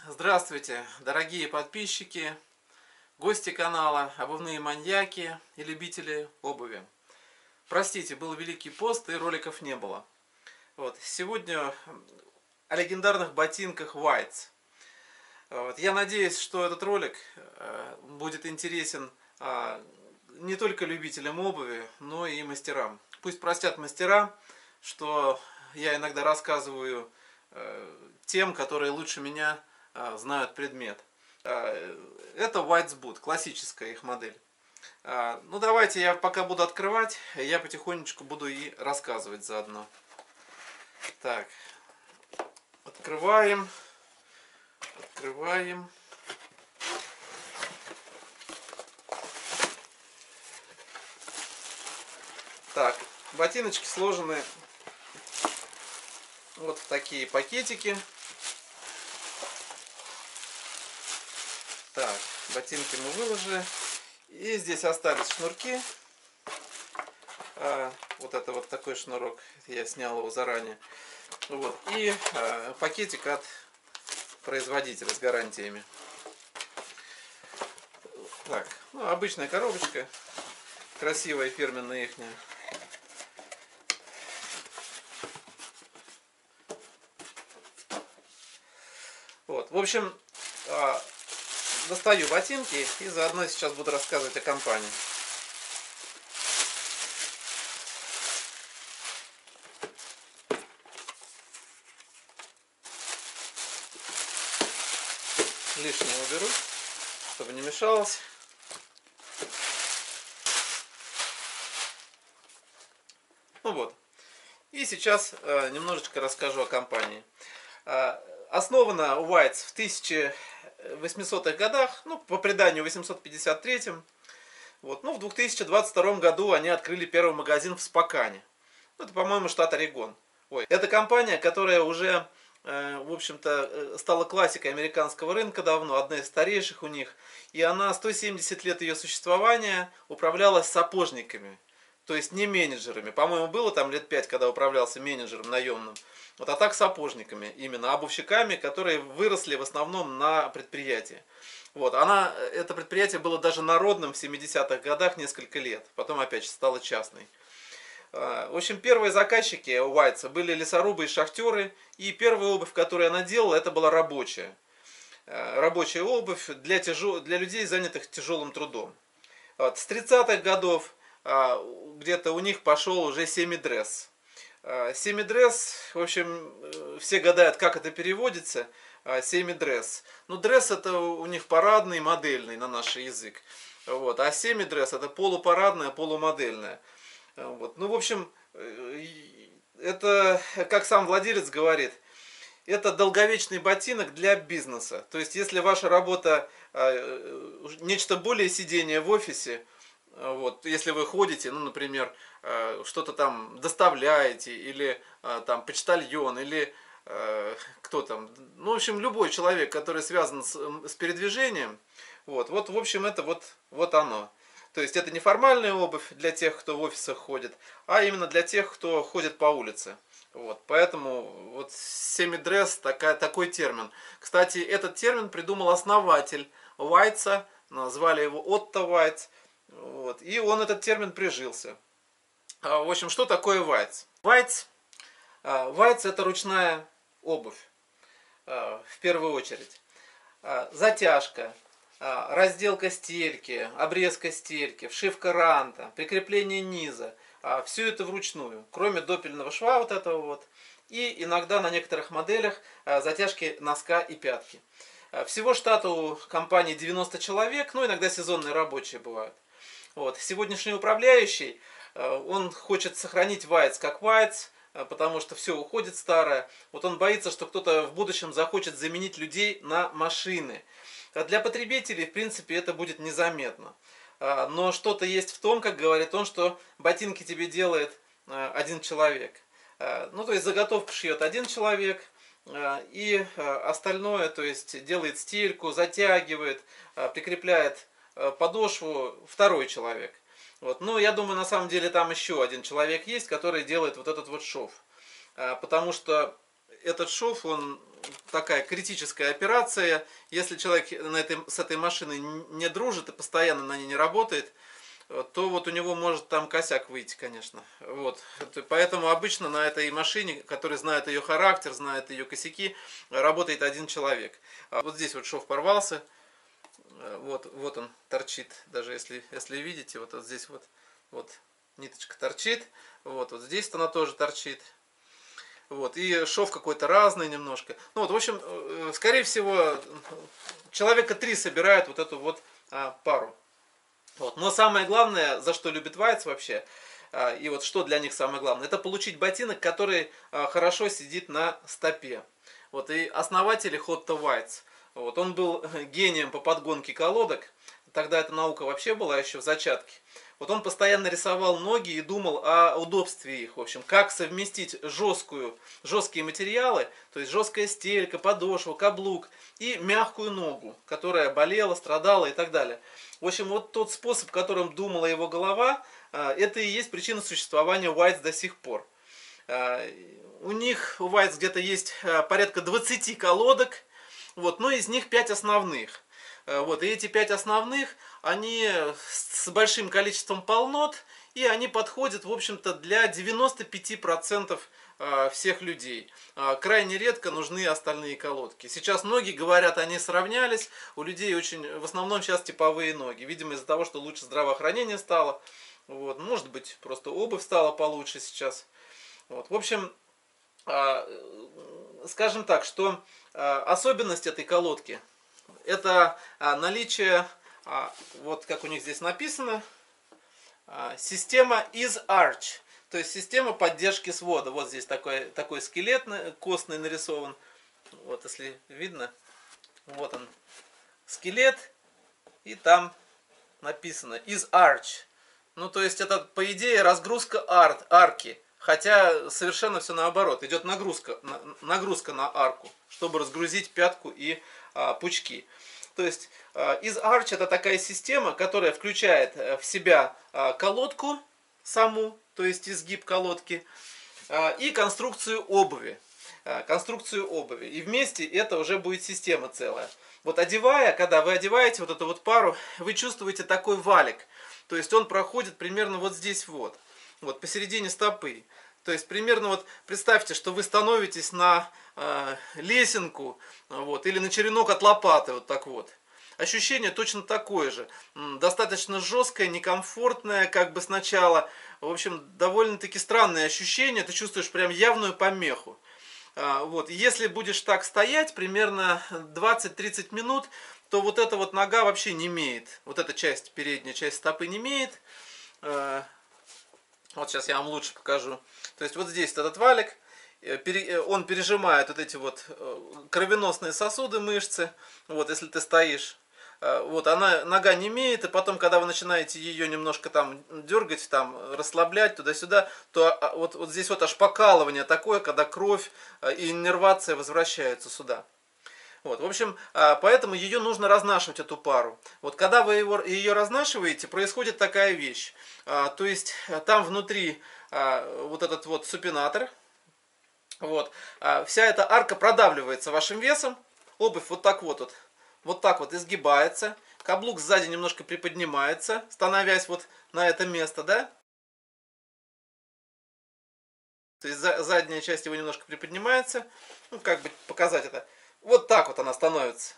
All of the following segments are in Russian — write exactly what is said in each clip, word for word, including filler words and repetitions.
Здравствуйте, дорогие подписчики, гости канала, обувные маньяки и любители обуви. Простите, был Великий пост и роликов не было. Вот. Сегодня о легендарных ботинках Whites. Вот. Я надеюсь, что этот ролик будет интересен не только любителям обуви, но и мастерам. Пусть простят мастера, что я иногда рассказываю тем, которые лучше меня знают предмет. Это Whites Boot, классическая их модель. Ну давайте я пока буду открывать, я потихонечку буду и рассказывать заодно. Так, открываем, открываем. Так, ботиночки сложены вот в такие пакетики. Так, ботинки мы выложили. И здесь остались шнурки. А, вот это вот такой шнурок. Я снял его заранее. Вот. И а, пакетик от производителя с гарантиями. Так, ну, обычная коробочка. Красивая, фирменная ихняя. Вот, в общем, а, достаю ботинки и заодно сейчас буду рассказывать о компании. Лишнее уберу, чтобы не мешалось. Ну вот. И сейчас э, немножечко расскажу о компании. Э, основана Whites в тысяча восьмисотых годах, ну, по преданию в восемьсот пятьдесят третьем. Вот. Ну, в две тысячи двадцать втором году они открыли первый магазин в Спокане. Это, по-моему, штат Орегон. Ой. Это компания, которая уже, э, в общем-то, стала классикой американского рынка давно, одна из старейших у них. И она сто семьдесят лет ее существования управлялась сапожниками. То есть не менеджерами. По-моему, было там лет пять, когда управлялся менеджером наемным. Вот, а так сапожниками, именно обувщиками, которые выросли в основном на предприятии. Вот, она, это предприятие было даже народным в семидесятых годах несколько лет. Потом опять стало частной. В общем, первые заказчики у Whites были лесорубы и шахтеры. И первая обувь, которую она делала, это была рабочая. Рабочая обувь для, тяжел... для людей, занятых тяжелым трудом. Вот, с тридцатых годов где-то у них пошел уже семидресс. Семидресс, в общем, все гадают, как это переводится. Семидресс. Ну, дресс это у них парадный, модельный на наш язык. Вот. А семидресс это полупарадное, полумодельное. Вот. Ну, в общем, это, как сам владелец говорит, это долговечный ботинок для бизнеса. То есть, если ваша работа нечто более сидение в офисе, вот, если вы ходите, ну, например, что-то там доставляете, или там почтальон, или кто там, ну, в общем, любой человек, который связан с, с передвижением, вот, вот, в общем, это вот, вот оно. То есть, это не формальная обувь для тех, кто в офисах ходит, а именно для тех, кто ходит по улице. Вот, поэтому вот семидресс такая, такой термин. Кстати, этот термин придумал основатель Whites, назвали его Отто Whites. Вот. И он, этот термин, прижился. В общем, что такое Whites? Whites, Whites это ручная обувь, в первую очередь. Затяжка, разделка стельки, обрезка стельки, вшивка ранта, прикрепление низа. Все это вручную, кроме допельного шва вот этого вот. И иногда на некоторых моделях затяжки носка и пятки. Всего штата у компании девяносто человек, ну иногда сезонные рабочие бывают. Вот. Сегодняшний управляющий, он хочет сохранить Whites как Whites, потому что все уходит старое. Вот он боится, что кто-то в будущем захочет заменить людей на машины. Для потребителей, в принципе, это будет незаметно. Но что-то есть в том, как говорит он, что ботинки тебе делает один человек. Ну, то есть заготовку шьет один человек, и остальное, то есть делает стельку, затягивает, прикрепляет подошву второй человек. Вот. Ну, я думаю, на самом деле там еще один человек есть, который делает вот этот вот шов. Потому что этот шов, он такая критическая операция. Если человек на этой, с этой машиной не дружит и постоянно на ней не работает, то вот у него может там косяк выйти, конечно. Вот. Поэтому обычно на этой машине, который знает ее характер, знает ее косяки, работает один человек. Вот здесь вот шов порвался. Вот, вот он торчит, даже если, если видите, вот, вот здесь вот, вот ниточка торчит. Вот, вот здесь она тоже торчит. Вот, и шов какой-то разный немножко. Ну вот, в общем, скорее всего, человека три собирают вот эту вот а, пару. Вот. Но самое главное, за что любит Вайц вообще, а, и вот что для них самое главное, это получить ботинок, который а, хорошо сидит на стопе. Вот, и основатель Хотто Вайц, вот, он был гением по подгонке колодок. Тогда эта наука вообще была еще в зачатке. Вот он постоянно рисовал ноги и думал о удобстве их. В общем, как совместить жесткую, жесткие материалы, то есть жесткая стелька, подошва, каблук и мягкую ногу, которая болела, страдала и так далее. В общем, вот тот способ, которым думала его голова, это и есть причина существования Вайц до сих пор. У них, у Вайц где-то есть порядка двадцати колодок, вот, но из них пять основных. Вот, и эти пять основных, они с большим количеством полнот, и они подходят, в общем-то, для девяноста пяти процентов всех людей. Крайне редко нужны остальные колодки. Сейчас многие говорят, они сравнялись, у людей очень, в основном сейчас типовые ноги. Видимо, из-за того, что лучше здравоохранение стало. Вот, может быть, просто обувь стала получше сейчас. Вот, в общем, скажем так, что особенность этой колодки — это наличие, вот как у них здесь написано, система из arch, то есть система поддержки свода. Вот здесь такой, такой скелет костный нарисован. Вот если видно, вот он скелет, и там написано из arch. Ну то есть это по идее разгрузка ар, арки. Хотя совершенно все наоборот. Идет нагрузка, нагрузка на арку, чтобы разгрузить пятку и а, пучки. То есть а, из Arch — это такая система, которая включает в себя а, колодку саму, то есть изгиб колодки, а, и конструкцию обуви. А, конструкцию обуви. И вместе это уже будет система целая. Вот одевая, когда вы одеваете вот эту вот пару, вы чувствуете такой валик. То есть он проходит примерно вот здесь вот. Вот посередине стопы. То есть примерно вот представьте, что вы становитесь на э, лесенку, вот, или на черенок от лопаты, вот так вот. Ощущение точно такое же. Достаточно жесткое, некомфортное, как бы сначала. В общем, довольно-таки странное ощущение. Ты чувствуешь прям явную помеху. А, вот. Если будешь так стоять примерно двадцать-тридцать минут, то вот эта вот нога вообще не имеет. Вот эта часть, передняя часть стопы не имеет. Вот сейчас я вам лучше покажу. То есть вот здесь этот валик, он пережимает вот эти вот кровеносные сосуды, мышцы. Вот если ты стоишь, вот она, нога не имеет, и потом, когда вы начинаете ее немножко там дергать, там расслаблять туда-сюда, то вот, вот здесь вот аж покалывание такое, когда кровь и иннервация возвращаются сюда. Вот, в общем, поэтому ее нужно разнашивать, эту пару. Вот когда вы его, ее разнашиваете, происходит такая вещь. То есть там внутри вот этот вот супинатор, вот, вся эта арка продавливается вашим весом, обувь вот так вот, вот, вот так вот изгибается, каблук сзади немножко приподнимается, становясь вот на это место, да? То есть задняя часть его немножко приподнимается, ну как бы показать это. Вот так вот она становится.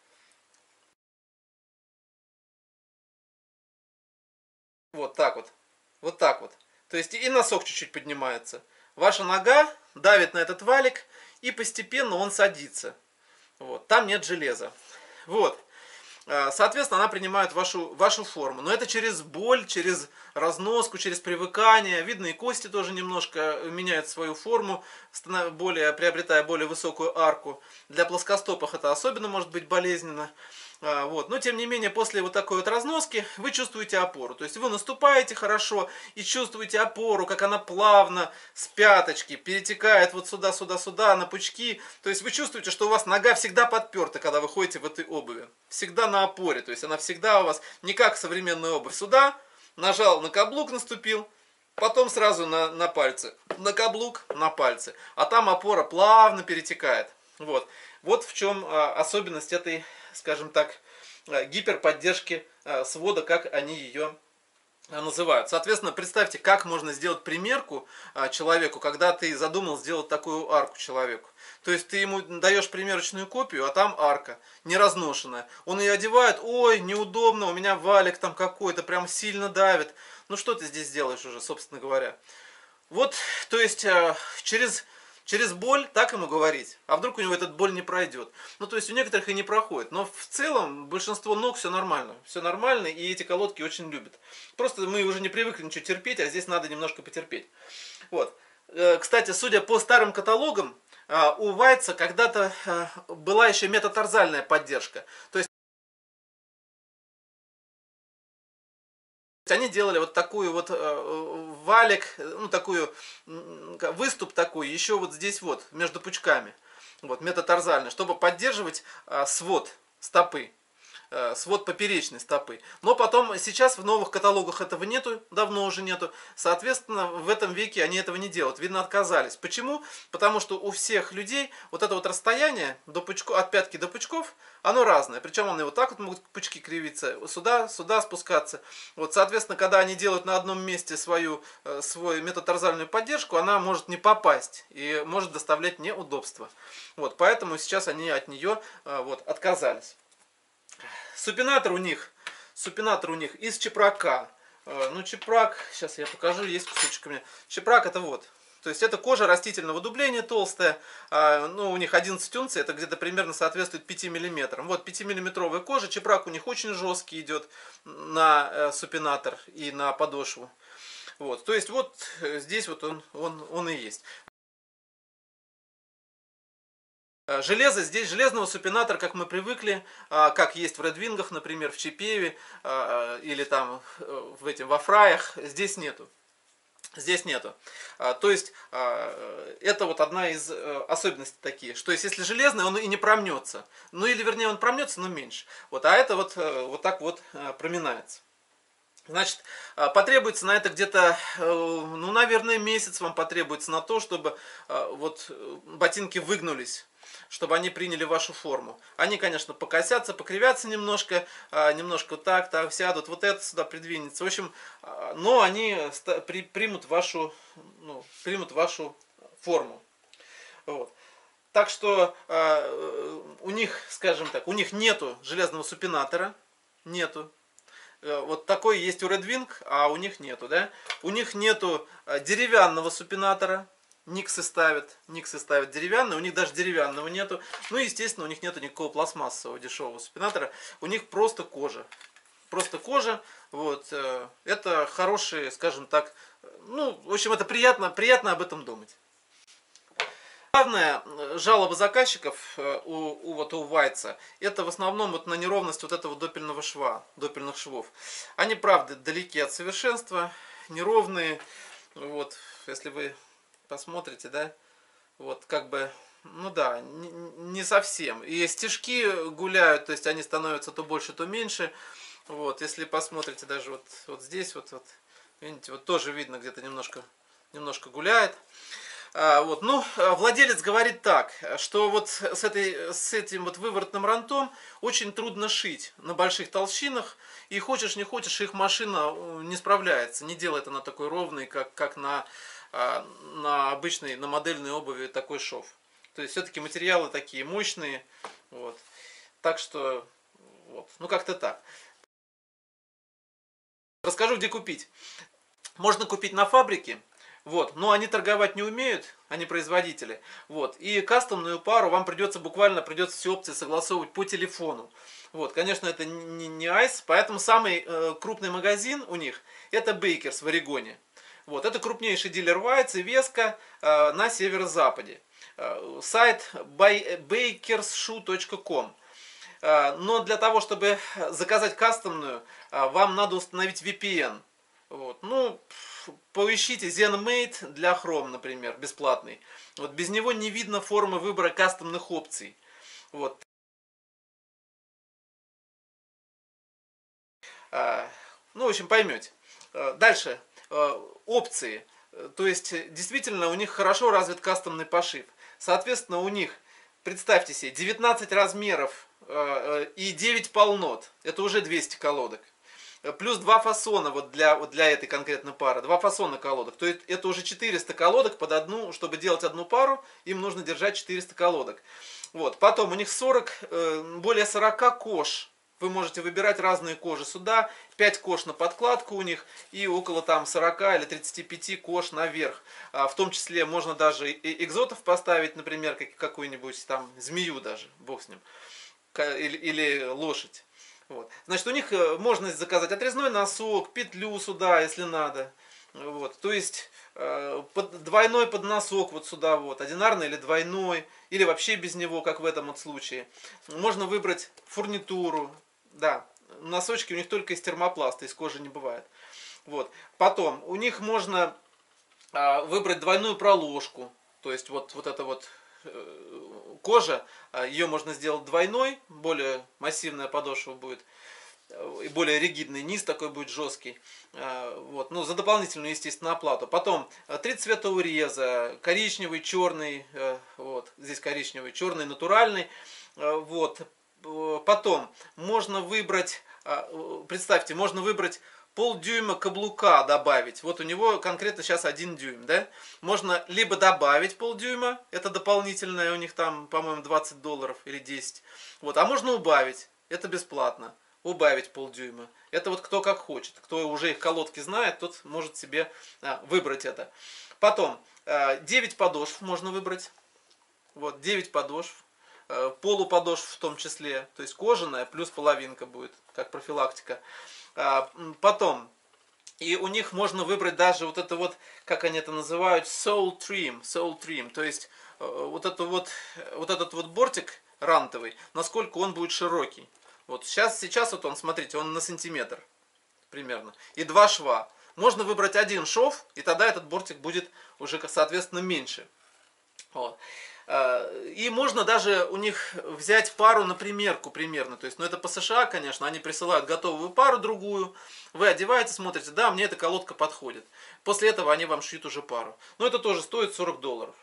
Вот так вот. Вот так вот. То есть и носок чуть-чуть поднимается. Ваша нога давит на этот валик, и постепенно он садится. Вот. Там нет железа. Вот. Соответственно, она принимает вашу, вашу форму. Но это через боль, через разноску, через привыкание. Видно, и кости тоже немножко меняют свою форму, более, приобретая более высокую арку. Для плоскостопых это особенно может быть болезненно. Вот. Но тем не менее, после вот такой вот разноски вы чувствуете опору. То есть вы наступаете хорошо и чувствуете опору, как она плавно с пяточки перетекает вот сюда, сюда, сюда, на пучки. То есть вы чувствуете, что у вас нога всегда подперта, когда вы ходите в этой обуви. Всегда на опоре. То есть она всегда у вас не как современная обувь. Сюда, нажал на каблук, наступил, потом сразу на, на пальцы. на каблук, на пальцы, а там опора плавно перетекает. Вот, вот в чем особенность этой, скажем так, гиперподдержки свода, как они ее называют. Соответственно, представьте, как можно сделать примерку человеку, когда ты задумал сделать такую арку человеку. То есть ты ему даешь примерочную копию, а там арка, не разношенная. Он ее одевает, ой, неудобно, у меня валик там какой-то, прям сильно давит. Ну что ты здесь делаешь уже, собственно говоря? Вот, то есть через... Через боль так ему говорить, а вдруг у него эта боль не пройдет. Ну, то есть у некоторых и не проходит. Но в целом большинство ног все нормально. Все нормально, и эти колодки очень любят. Просто мы уже не привыкли ничего терпеть, а здесь надо немножко потерпеть. Вот. Кстати, судя по старым каталогам, у Вайца когда-то была еще метатарзальная поддержка. То есть они делали вот такую вот валик, ну такую выступ такой, еще вот здесь вот, между пучками, вот, метатарзальный, чтобы поддерживать свод стопы, свод поперечной стопы. Но потом, сейчас в новых каталогах этого нету, давно уже нету. Соответственно, в этом веке они этого не делают. Видно, отказались. Почему? Потому что у всех людей вот это вот расстояние до пучков, от пятки до пучков, оно разное. Причем они вот так вот могут пучки кривиться, сюда, сюда спускаться. Вот, соответственно, когда они делают на одном месте свою, свою метатарзальную поддержку, она может не попасть и может доставлять неудобства. Вот, поэтому сейчас они от нее вот, отказались. Супинатор у них, супинатор у них из чепрака. Ну, чепрак, сейчас я покажу, есть кусочек у меня. Чепрак это вот. То есть это кожа растительного дубления толстая. Ну, у них одиннадцать унций, это где-то примерно соответствует пяти миллиметрам. Вот пятимиллиметровая кожа. Чепрак у них очень жесткий идет на супинатор и на подошву. Вот. То есть вот здесь вот он, он, он и есть. Железо, здесь железного супинатора, как мы привыкли, как есть в редвингах, например, в Чипеве или там в этим, во фраях, здесь нету. Здесь нету. То есть это вот одна из особенностей такие, что есть, если железный, он и не промнется. Ну или вернее он промнется, но меньше. Вот, а это вот, вот так вот проминается. Значит, потребуется на это где-то, ну, наверное, месяц вам потребуется на то, чтобы вот ботинки выгнулись, чтобы они приняли вашу форму. Они, конечно, покосятся, покривятся немножко, немножко так, так, сядут, вот это сюда придвинется. В общем, но они примут вашу, ну, примут вашу форму. Вот. Так что у них, скажем так, у них нету железного супинатора, нету. Вот такой есть у Redwing, а у них нету, да? У них нету деревянного супинатора. Никсы ставят, Никсы ставят деревянный, у них даже деревянного нету. Ну, естественно, у них нету никакого пластмассового дешевого супинатора. У них просто кожа. Просто кожа. Вот. Это хорошие, скажем так, ну, в общем, это приятно, приятно об этом думать. Главная жалоба заказчиков у, у, вот, у Вайца, это в основном вот на неровность вот этого допельного шва, допельных швов. Они, правда, далеки от совершенства, неровные. Вот, если вы посмотрите, да, вот как бы, ну да, не, не совсем. И стежки гуляют, то есть они становятся то больше, то меньше. Вот, если посмотрите даже вот, вот здесь, вот, вот, видите, вот тоже видно, где-то немножко, немножко гуляет. Вот. Ну, владелец говорит так, что вот с, этой, с этим вот выворотным ронтом очень трудно шить на больших толщинах, и хочешь не хочешь, их машина не справляется, не делает она такой ровный, как, как на, на обычной, на модельной обуви такой шов. То есть все-таки материалы такие мощные, вот. Так что, вот, ну как-то так. Расскажу, где купить. Можно купить на фабрике. Вот, но они торговать не умеют, они производители. Вот, и кастомную пару вам придется буквально придется все опции согласовывать по телефону. Вот, конечно, это не, не айс, поэтому самый э, крупный магазин у них это Бейкерс в Орегоне. Вот, это крупнейший дилер Вайц и Веска э, на северо-западе. Э, сайт бейкерс шу точка ком. Э, но для того, чтобы заказать кастомную, э, вам надо установить ви пи эн. Вот, ну, поищите ZenMate для Chrome, например, бесплатный. Вот без него не видно формы выбора кастомных опций. Вот. Ну, в общем, поймете. Дальше. Опции. То есть, действительно, у них хорошо развит кастомный пошив. Соответственно, у них, представьте себе, девятнадцать размеров и девять полнот. Это уже двести колодок. Плюс два фасона вот для, вот для этой конкретной пары. Два фасона колодок. То есть это уже четыреста колодок под одну. Чтобы делать одну пару, им нужно держать четыреста колодок. Вот. Потом у них сорок, более сорока кож. Вы можете выбирать разные кожи сюда. пять кож на подкладку у них. И около там сорока или тридцати пяти кож наверх. В том числе можно даже и экзотов поставить. Например, какую-нибудь там змею даже. Бог с ним. Или, или лошадь. Вот. Значит, у них можно заказать отрезной носок, петлю сюда, если надо. Вот. То есть э, под, двойной подносок вот сюда вот, одинарный или двойной, или вообще без него, как в этом вот случае. Можно выбрать фурнитуру. Да, носочки у них только из термопласта, из кожи не бывает. Вот. Потом у них можно э, выбрать двойную проложку. То есть вот, вот это вот кожа, ее можно сделать двойной, более массивная подошва будет, и более ригидный низ такой будет жесткий. Вот. Ну, за дополнительную, естественно, оплату. Потом три цвета уреза, коричневый, черный, вот, здесь коричневый, черный, натуральный. Вот. Потом можно выбрать, представьте, можно выбрать полдюйма каблука добавить. Вот у него конкретно сейчас один дюйм, да? Можно либо добавить полдюйма, это дополнительное, у них там, по-моему, двадцать долларов или десять. Вот, а можно убавить, это бесплатно. Убавить полдюйма. Это вот кто как хочет. Кто уже их колодки знает, тот может себе а, выбрать это. Потом, а, девять подошв можно выбрать. Вот, девять подошв. А, полуподошв в том числе. То есть кожаная плюс половинка будет, как профилактика. Потом, и у них можно выбрать даже вот это вот, как они это называют, soul trim, soul trim, то есть вот, это вот, вот этот вот бортик рантовый, насколько он будет широкий. Вот сейчас, сейчас вот он, смотрите, он на сантиметр примерно, и два шва. Можно выбрать один шов, и тогда этот бортик будет уже, соответственно, меньше. Вот. И можно даже у них взять пару на примерку примерно. То есть, ну это по США, конечно, они присылают готовую пару другую. Вы одеваете, смотрите, да, мне эта колодка подходит. После этого они вам шьют уже пару. Но это тоже стоит сорок долларов.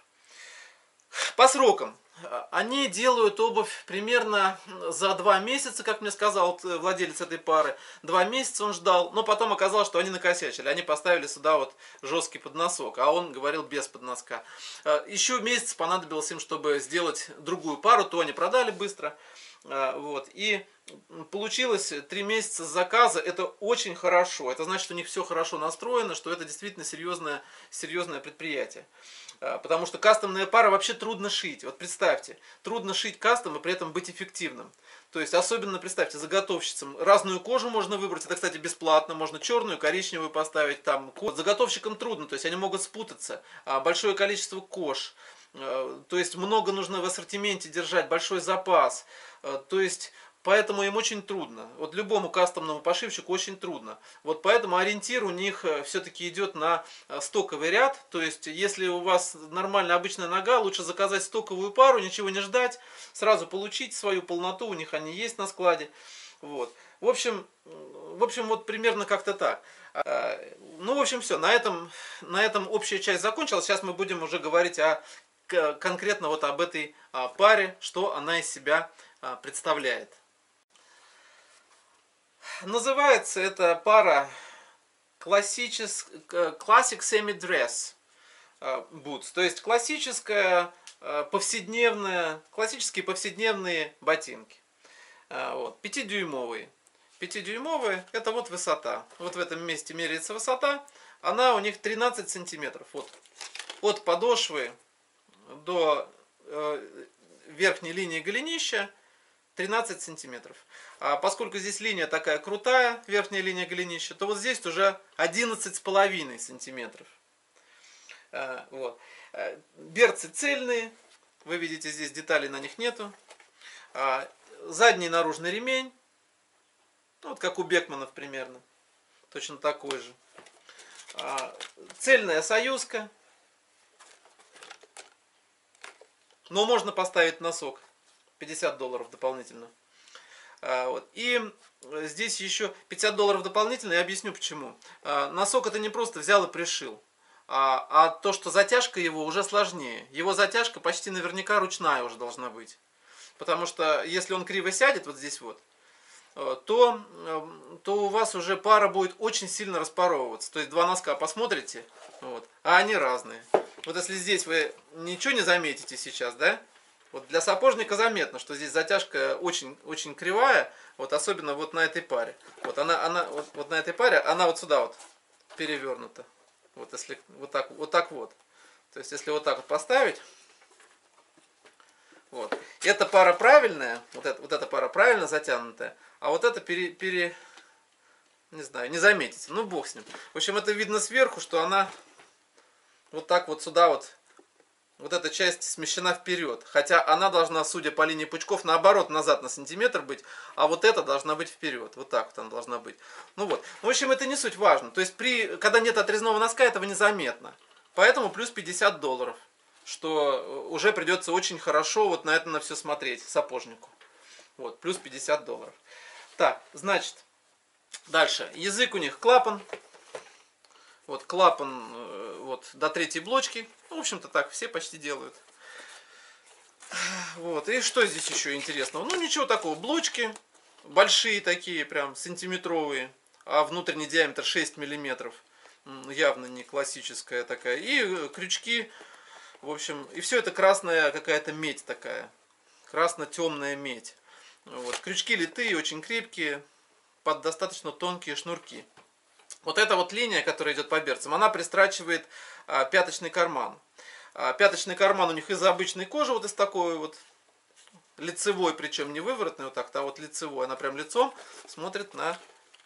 По срокам. Они делают обувь примерно за два месяца, как мне сказал владелец этой пары. Два месяца он ждал, но потом оказалось, что они накосячили. Они поставили сюда вот жесткий подносок, а он говорил без подноска. Еще месяц понадобилось им, чтобы сделать другую пару, то они продали быстро. Вот. И получилось три месяца заказа. Это очень хорошо. Это значит, что у них все хорошо настроено, что это действительно серьезное, серьезное предприятие. Потому что кастомная пара вообще трудно шить. Вот представьте, трудно шить кастом и при этом быть эффективным. То есть, особенно, представьте, заготовщицам разную кожу можно выбрать. Это, кстати, бесплатно. Можно черную, коричневую поставить. Там. Заготовщикам трудно, то есть они могут спутаться. Большое количество кож. То есть, много нужно в ассортименте держать, большой запас. То есть... Поэтому им очень трудно. Вот любому кастомному пошивщику очень трудно. Вот поэтому ориентир у них все-таки идет на стоковый ряд. То есть, если у вас нормальная обычная нога, лучше заказать стоковую пару, ничего не ждать, сразу получить свою полноту, у них они есть на складе. Вот. В общем, в общем, вот примерно как-то так. Ну, в общем, все. На этом, на этом общая часть закончилась. Сейчас мы будем уже говорить о, конкретно вот об этой паре, что она из себя представляет. Называется эта пара классический Classic Semi Dress Boots, то есть классическая повседневная, классические повседневные ботинки. Вот, пятидюймовые. Пятидюймовые это вот высота. Вот в этом месте меряется высота. Она у них тринадцать сантиметров. Вот, от подошвы до верхней линии голенища тринадцать сантиметров. А поскольку здесь линия такая крутая, верхняя линия голенища, то вот здесь уже одиннадцать с половиной сантиметров. Вот. Берцы цельные, вы видите, здесь деталей на них нету. Задний наружный ремень, вот как у Бекманов примерно, точно такой же. Цельная союзка, но можно поставить носок. пятьдесят долларов дополнительно. Вот. И здесь еще пятьдесят долларов дополнительно, я объясню почему. Носок это не просто взял и пришил. А, а то, что затяжка его уже сложнее. Его затяжка почти наверняка ручная уже должна быть. Потому что если он криво сядет, вот здесь вот, то, то у вас уже пара будет очень сильно распаровываться. То есть два носка посмотрите, вот, а они разные. Вот если здесь вы ничего не заметите сейчас, да, вот для сапожника заметно, что здесь затяжка очень, очень кривая, вот особенно вот на этой паре. Вот она, она вот, вот на этой паре, она вот сюда вот перевернута. Вот если вот так вот, так вот. То есть если вот так вот поставить, вот. Эта пара правильная, вот эта, вот эта пара правильно затянутая, а вот это пере, пере, не знаю, не заметите. Ну бог с ним. В общем, это видно сверху, что она вот так вот сюда вот, вот эта часть смещена вперед. Хотя она должна, судя по линии пучков, наоборот, назад на сантиметр быть, а вот эта должна быть вперед. Вот так вот она должна быть. Ну вот. В общем, это не суть важно. То есть, при, когда нет отрезного носка, этого незаметно. Поэтому плюс пятьдесят долларов. Что уже придется очень хорошо вот на это на все смотреть сапожнику. Вот, плюс пятьдесят долларов. Так, значит, дальше. Язык у них клапан. Вот клапан вот, до третьей блочки. Ну, в общем-то так, все почти делают. Вот, и что здесь еще интересного? Ну, ничего такого. Блочки большие такие, прям сантиметровые. А внутренний диаметр шесть миллиметров. Явно не классическая такая. И крючки. В общем, и все это красная какая-то медь такая. Красно-темная медь. Вот. Крючки литые, очень крепкие, под достаточно тонкие шнурки. Вот эта вот линия, которая идет по берцам, она пристрачивает а, пяточный карман. А, пяточный карман у них из обычной кожи, вот из такой вот, лицевой, причем не выворотный вот так, а вот лицевой. Она прям лицом смотрит на...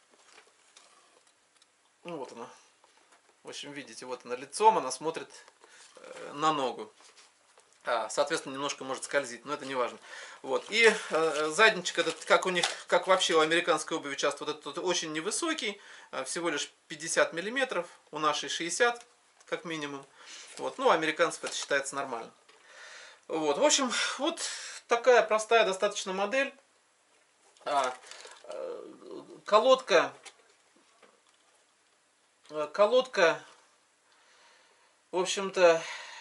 Ну вот она. В общем, видите, вот она лицом, она смотрит на ногу. А, соответственно, немножко может скользить, но это не важно. Вот. И э, задничек этот, как у них, как вообще у американской обуви часто, вот этот очень невысокий, э, всего лишь пятьдесят миллиметров, у нашей шестьдесят, как минимум. Вот. Ну, у американцев это считается нормально. Вот. В общем, вот такая простая достаточно модель. А, э, колодка, э, колодка, в общем-то,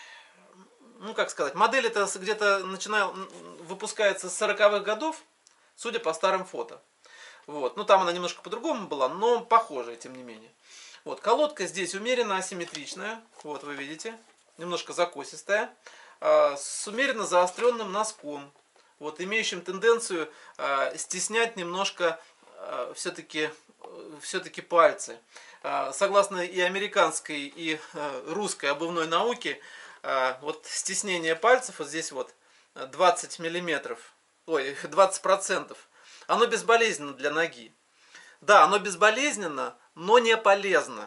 ну как сказать, модель это где-то начинает выпускается с сороковых годов, судя по старым фото. Вот. Ну там она немножко по-другому была, но похожая, тем не менее. Вот. Колодка здесь умеренно асимметричная, вот вы видите, немножко закосистая, с умеренно заостренным носком, вот, имеющим тенденцию стеснять немножко все-таки все-таки пальцы. Согласно и американской, и русской обувной науке, вот стеснение пальцев, вот здесь вот двадцать миллиметров, ой, двадцать процентов, оно безболезненно для ноги. Да, оно безболезненно, но не полезно.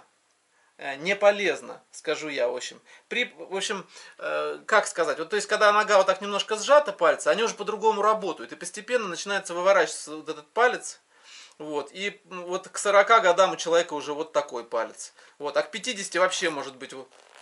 Не полезно, скажу я, в общем. При, в общем, э, как сказать, вот то есть, когда нога вот так немножко сжата, пальцы, они уже по-другому работают, и постепенно начинается выворачиваться вот этот палец. Вот, и вот к сорока годам у человека уже вот такой палец. Вот, а к пятидесяти вообще может быть,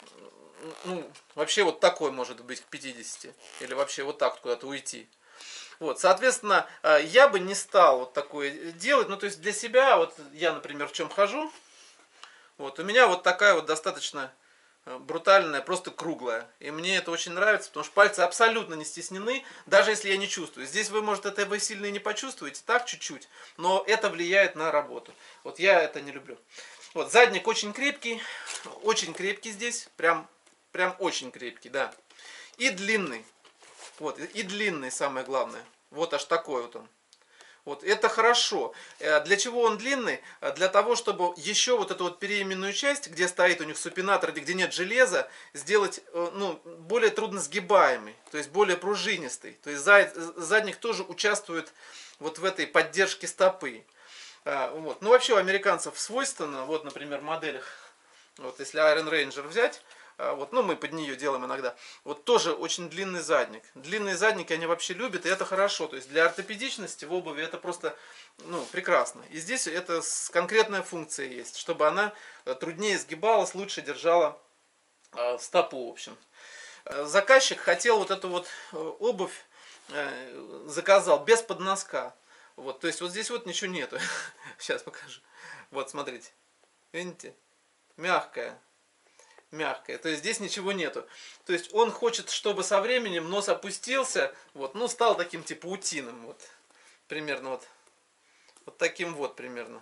ну, вообще вот такой может быть к пятидесяти. Или вообще вот так куда-то уйти. Вот, соответственно, я бы не стал вот такое делать. Ну, то есть для себя, вот я, например, в чем хожу, вот, у меня вот такая вот достаточно брутальная, просто круглая. И мне это очень нравится, потому что пальцы абсолютно не стеснены, даже если я не чувствую. Здесь вы, может, это вы сильно и не почувствуете, так чуть-чуть, но это влияет на работу. Вот я это не люблю. Вот, задник очень крепкий, очень крепкий здесь, прям, прям очень крепкий, да. И длинный. Вот, и длинный, самое главное. Вот аж такой вот он. Вот, это хорошо. Для чего он длинный? Для того, чтобы еще вот эту вот переименную часть, где стоит у них супинатор, где нет железа, сделать, ну, более трудно сгибаемый, то есть более пружинистый. То есть задник тоже участвует вот в этой поддержке стопы. Вот. Ну, вообще у американцев свойственно, вот, например, в моделях, вот если Iron Ranger взять, вот, ну, мы под нее делаем иногда, вот тоже очень длинный задник. Длинные задники они вообще любят, и это хорошо. То есть для ортопедичности в обуви это просто, ну, прекрасно. И здесь это конкретная функция есть, чтобы она труднее сгибалась, лучше держала э, стопу, в общем. Заказчик хотел вот эту вот обувь, э, заказал без подноска. Вот, то есть вот здесь вот ничего нету. Сейчас покажу. Вот, смотрите. Видите? Мягкая. мягкое. То есть здесь ничего нету. То есть он хочет, чтобы со временем нос опустился, вот, ну стал таким типа утиным, вот, примерно вот, вот таким вот примерно.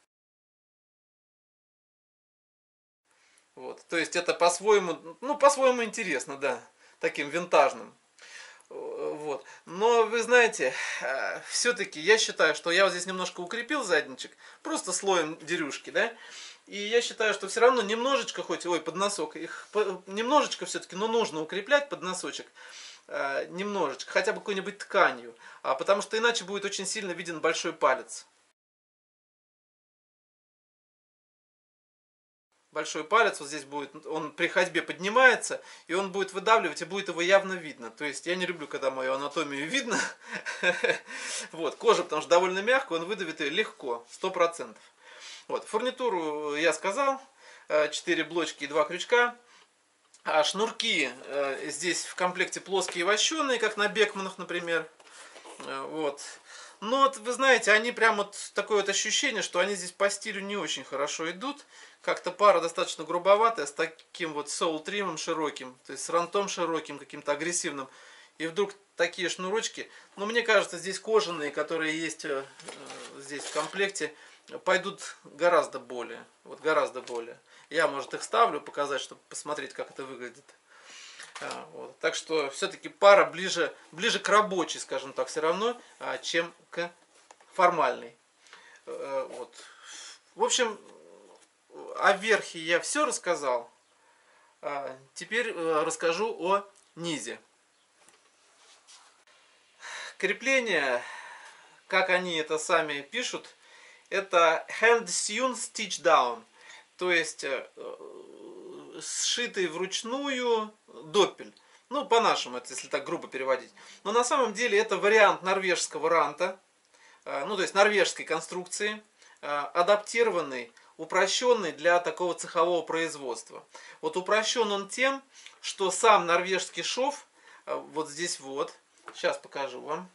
Вот, то есть это по-своему, ну по-своему интересно, да, таким винтажным. Вот. Но вы знаете, все-таки я считаю, что я вот здесь немножко укрепил задничек, просто слоем дерюшки, да. И я считаю, что все равно немножечко, хоть, ой, под носок, их немножечко все-таки, но нужно укреплять под носочек, немножечко, хотя бы какой-нибудь тканью, потому что иначе будет очень сильно виден большой палец. Большой палец вот здесь будет, он при ходьбе поднимается, и он будет выдавливать, и будет его явно видно. То есть я не люблю, когда мою анатомию видно. Вот, кожа, потому что довольно мягкая, он выдавит ее легко, сто процентов. Вот, фурнитуру я сказал, четыре блочки и два крючка. А шнурки здесь в комплекте плоские вощеные, как на Бекманах, например. Вот. Но вот, вы знаете, они прям вот такое вот ощущение, что они здесь по стилю не очень хорошо идут. Как-то пара достаточно грубоватая, с таким вот соул-тримом широким, то есть с рантом широким, каким-то агрессивным. И вдруг такие шнурочки, ну мне кажется, здесь кожаные, которые есть э, здесь в комплекте, пойдут гораздо более. Вот гораздо более. Я, может, их ставлю, показать, чтобы посмотреть, как это выглядит. А, вот. Так что все-таки пара ближе, ближе к рабочей, скажем так, все равно, а, чем к формальной. А, вот. В общем, о верхе я все рассказал. А, теперь а, расскажу о низе. Крепление, как они это сами пишут, это hand sewn stitch down. То есть сшитый вручную доппель. Ну, по-нашему, это если так грубо переводить. Но на самом деле это вариант норвежского ранта, ну, то есть норвежской конструкции, адаптированный, упрощенный для такого цехового производства. Вот упрощен он тем, что сам норвежский шов, вот здесь вот, сейчас покажу вам.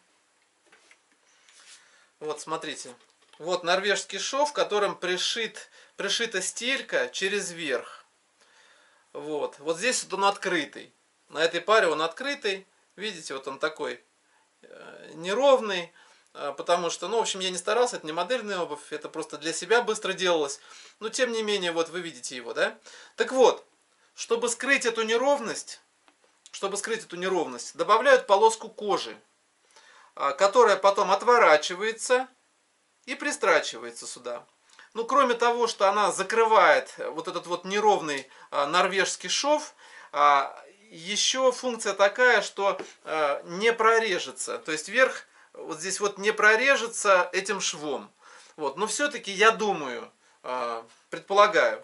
Вот, смотрите. Вот норвежский шов, в котором пришит, пришита стелька через верх. Вот. Вот здесь вот он открытый. На этой паре он открытый. Видите, вот он такой э, неровный. Э, потому что, ну, в общем, я не старался, это не модельная обувь. Это просто для себя быстро делалось. Но, тем не менее, вот вы видите его, да? Так вот, чтобы скрыть эту неровность, чтобы скрыть эту неровность, добавляют полоску кожи, э, которая потом отворачивается и пристрачивается сюда. Ну, кроме того, что она закрывает вот этот вот неровный а, норвежский шов, а, еще функция такая, что а, не прорежется. То есть верх вот здесь вот не прорежется этим швом. Вот. Но все-таки я думаю, а, предполагаю,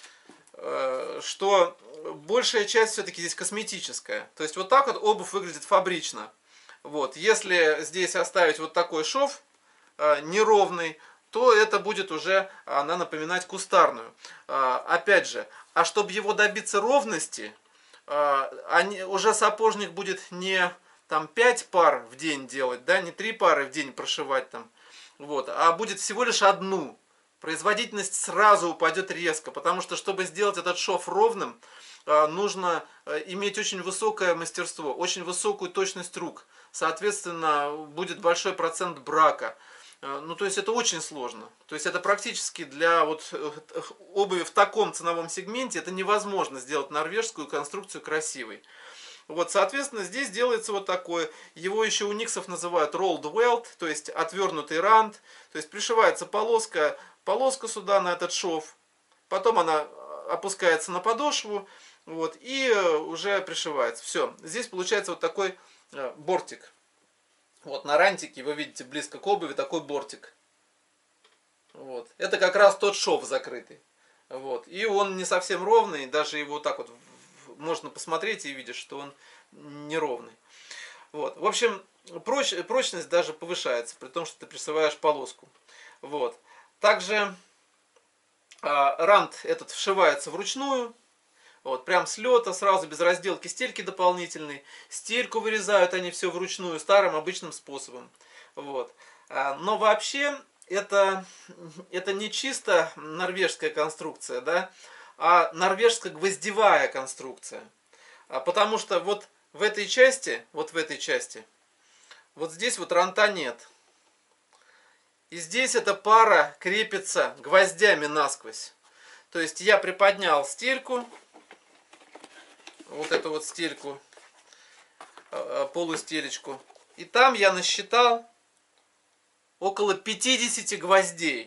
а, что большая часть все-таки здесь косметическая. То есть вот так вот обувь выглядит фабрично. Вот. Если здесь оставить вот такой шов, неровный, то это будет уже она напоминать кустарную. Опять же, а чтобы его добиться ровности, они, уже сапожник будет не там пять пар в день делать, да, не три пары в день прошивать там, вот, а будет всего лишь одну. Производительность сразу упадет резко, потому что чтобы сделать этот шов ровным, нужно иметь очень высокое мастерство, очень высокую точность рук. Соответственно, будет большой процент брака. Ну, то есть это очень сложно. То есть это практически для вот обуви в таком ценовом сегменте это невозможно сделать норвежскую конструкцию красивой. Вот, соответственно, здесь делается вот такое. Его еще у никсов называют rolled welt, то есть отвернутый рант. То есть пришивается полоска, полоска сюда на этот шов. Потом она опускается на подошву. Вот, и уже пришивается. Все. Здесь получается вот такой бортик. Вот на рантике вы видите близко к обуви такой бортик. Вот. Это как раз тот шов закрытый. Вот. И он не совсем ровный, даже его вот так вот можно посмотреть и видишь, что он неровный. Вот. В общем, проч, прочность даже повышается, при том, что ты присылаешь полоску. Вот. Также а, рант этот вшивается вручную. Вот, прям с лета, сразу без разделки стельки дополнительной. Стельку вырезают они все вручную, старым обычным способом. Вот. Но вообще это, это не чисто норвежская конструкция, да? а норвежско-гвоздевая конструкция. А потому что вот в этой части, вот в этой части, вот здесь вот ранта нет. И здесь эта пара крепится гвоздями насквозь. То есть я приподнял стельку, вот эту вот стельку, полустелечку, и там я насчитал около пятидесяти гвоздей.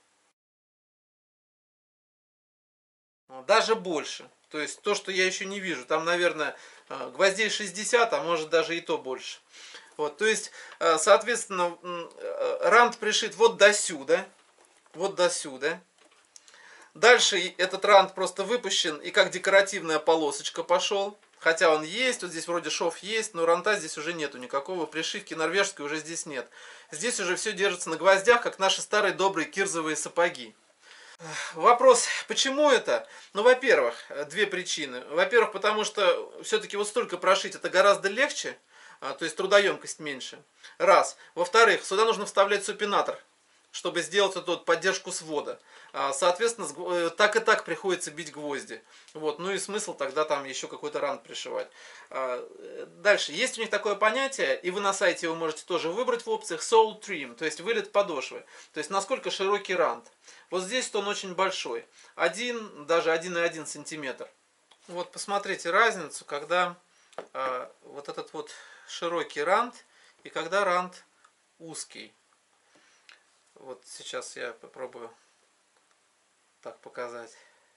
Даже больше. То есть то, что я еще не вижу. Там, наверное, гвоздей шестьдесят, а может даже и то больше. Вот, то есть, соответственно, рант пришит вот до сюда. Вот до сюда. Дальше этот рант просто выпущен и как декоративная полосочка пошел. Хотя он есть, вот здесь вроде шов есть, но ранта здесь уже нету никакого, пришивки норвежской уже здесь нет. Здесь уже все держится на гвоздях, как наши старые добрые кирзовые сапоги. Вопрос, почему это? Ну, во-первых, две причины. Во-первых, потому что все-таки вот столько прошить это гораздо легче, то есть трудоемкость меньше. Раз. Во-вторых, сюда нужно вставлять супинатор, чтобы сделать эту вот поддержку свода. Соответственно, так и так приходится бить гвозди. Вот. Ну и смысл тогда там еще какой-то рант пришивать. Дальше. Есть у них такое понятие, и вы на сайте его можете тоже выбрать в опциях, sole trim, то есть вылет подошвы. То есть насколько широкий рант. Вот здесь он очень большой. Один, даже один и один сантиметр. Вот посмотрите разницу, когда э, вот этот вот широкий рант и когда рант узкий. Вот сейчас я попробую так показать.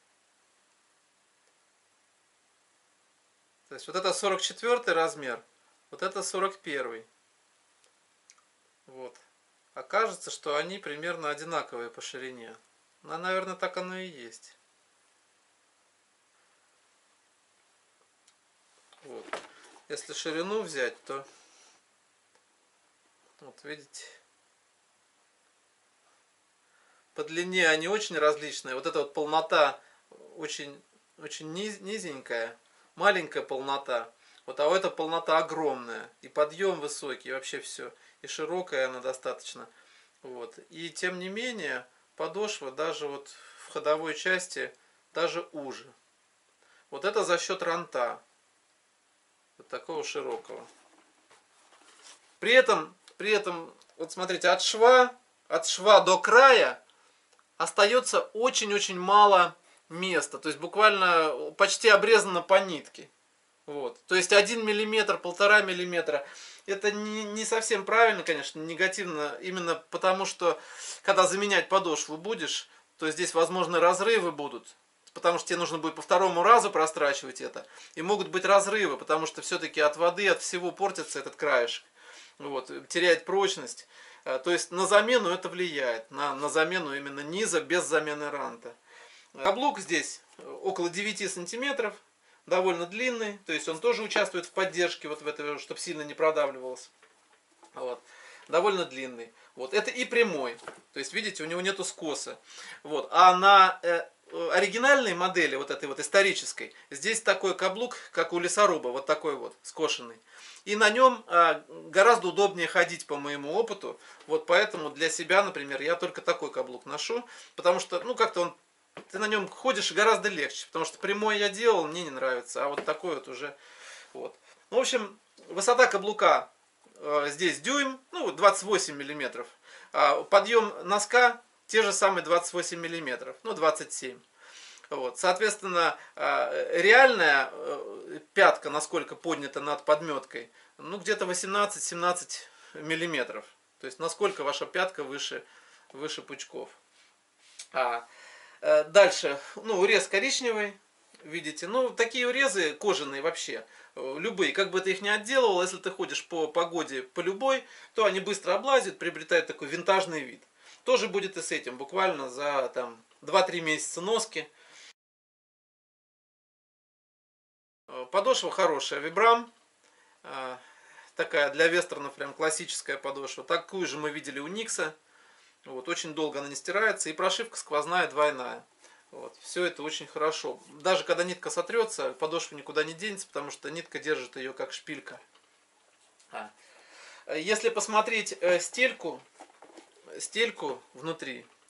То есть вот это сорок четвёртый размер, вот это сорок первый. Вот. Окажется, что они примерно одинаковые по ширине. Ну, наверное, так оно и есть. Вот. Если ширину взять, то вот видите, по длине они очень различные. Вот эта вот полнота очень, очень низ, низенькая, маленькая полнота. Вот, а у этой полнота огромная. И подъем высокий, и вообще все. И широкая она достаточно. Вот. И тем не менее, подошва даже вот в ходовой части даже уже. Вот это за счет ранта. Вот такого широкого. При этом, при этом, вот смотрите, от шва, от шва до края остается очень-очень мало места. То есть буквально почти обрезано по нитке. Вот. То есть один миллиметр, полтора миллиметра. Это не, не совсем правильно, конечно, негативно. Именно потому, что когда заменять подошву будешь, то здесь возможны разрывы будут. Потому что тебе нужно будет по второму разу прострачивать это. И могут быть разрывы, потому что все-таки от воды, от всего портится этот краешек. Вот, теряет прочность. То есть на замену это влияет. На, на замену именно низа без замены ранта. Каблук здесь около девяти сантиметров. Довольно длинный. То есть он тоже участвует в поддержке, вот в этой, чтобы сильно не продавливалось. Вот. Довольно длинный. Вот. Это и прямой. То есть, видите, у него нету скоса. Вот. А на э, оригинальной модели, вот этой вот исторической, здесь такой каблук, как у лесоруба, вот такой вот, скошенный. И на нем э, гораздо удобнее ходить, по моему опыту. Вот поэтому для себя, например, я только такой каблук ношу. Потому что, ну, как-то он, ты на нем ходишь гораздо легче. Потому что прямой я делал, мне не нравится. А вот такой вот уже. Вот. В общем, высота каблука э, здесь дюйм, ну, двадцать восемь миллиметров. А подъем носка те же самые двадцать восемь миллиметров, ну, двадцать семь. Вот. Соответственно, э, реальная э, пятка, насколько поднята над подметкой, ну, где-то восемнадцать-семнадцать миллиметров. То есть, насколько ваша пятка выше, выше пучков. А, э, дальше, ну, урез коричневый, видите. Ну, такие урезы кожаные вообще, любые, как бы ты их ни отделывал, если ты ходишь по погоде по любой, то они быстро облазят, приобретают такой винтажный вид. Тоже будет и с этим, буквально за там два-три месяца носки. Подошва хорошая, Vibram, такая для вестернов прям классическая подошва. Такую же мы видели у Никса. Вот, очень долго она не стирается, и прошивка сквозная двойная. Вот, все это очень хорошо. Даже когда нитка сотрется, подошва никуда не денется, потому что нитка держит ее как шпилька. А. Если посмотреть э, стельку, стельку внутри,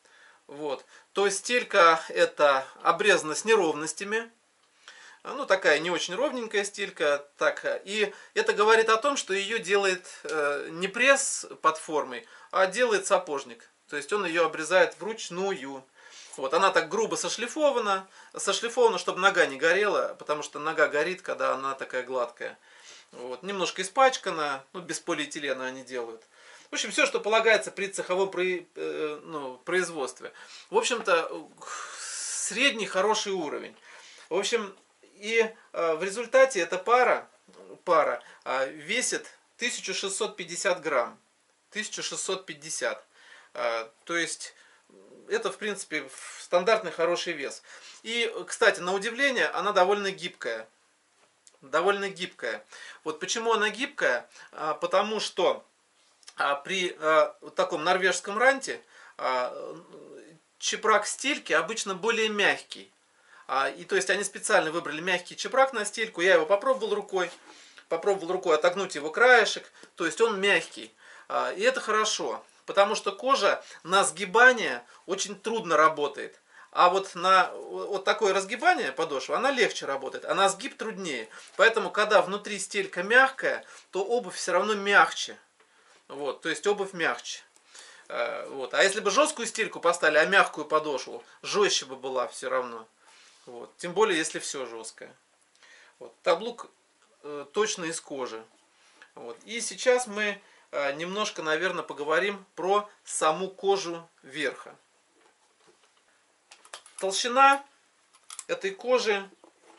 Вот. То есть стелька это обрезана с неровностями. Ну, такая не очень ровненькая стелька. Так, и это говорит о том, что ее делает э, не пресс под формой, а делает сапожник. То есть он ее обрезает вручную. Вот, она так грубо сошлифована. Сошлифована, чтобы нога не горела, потому что нога горит, когда она такая гладкая. Вот, немножко испачкана, ну, без полиэтилена они делают. В общем, все, что полагается при цеховом э, ну, производстве. В общем-то, средний хороший уровень. В общем, и э, в результате эта пара, пара э, весит тысячу шестьсот пятьдесят грамм. тысячу шестьсот пятьдесят. Э, то есть, это, в принципе, стандартный хороший вес. И, кстати, на удивление, она довольно гибкая. Довольно гибкая. Вот почему она гибкая? А, потому что а, при а, вот таком норвежском ранте а, чепрак стельки обычно более мягкий. А, и то есть они специально выбрали мягкий чепрак на стельку. Я его попробовал рукой. Попробовал рукой отогнуть его краешек. То есть он мягкий. А, и это хорошо. Потому что кожа на сгибание очень трудно работает. А вот на вот такое разгибание подошвы, она легче работает, а на сгиб труднее. Поэтому, когда внутри стелька мягкая, то обувь все равно мягче. Вот, то есть обувь мягче. Вот. А если бы жесткую стельку поставили, а мягкую подошву, жестче бы была все равно. Вот. Тем более, если все жесткое. Вот. Каблук э, точно из кожи. Вот. И сейчас мы э, немножко, наверное, поговорим про саму кожу верха. Толщина этой кожи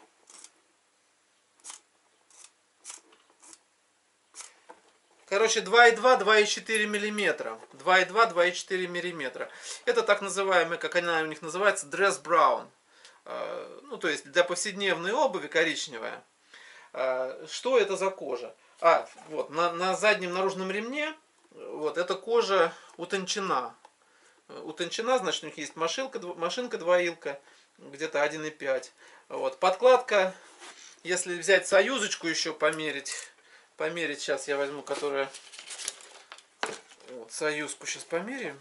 короче два и два — два и четыре миллиметра. два и два — два и четыре миллиметра. Это так называемый, как она у них называется, dress brown. Ну, то есть для повседневной обуви коричневая. Что это за кожа? А, вот, на, на заднем наружном ремне вот, эта кожа утончена. Утончена, значит, у них есть машинка, машинка двоилка, где-то один и пять. Вот. Подкладка, если взять союзочку еще померить, померить сейчас я возьму, которая... Вот, союзку сейчас померяем.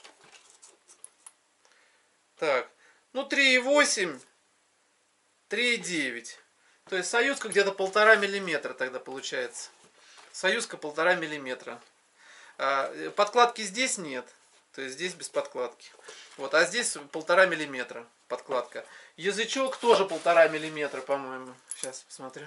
Так, ну три и восемь, три и девять. То есть союзка где-то полтора миллиметра тогда получается. Союзка полтора миллиметра. А, подкладки здесь нет. То есть здесь без подкладки. Вот, а здесь полтора миллиметра подкладка. Язычок тоже полтора миллиметра, по-моему. Сейчас посмотрю.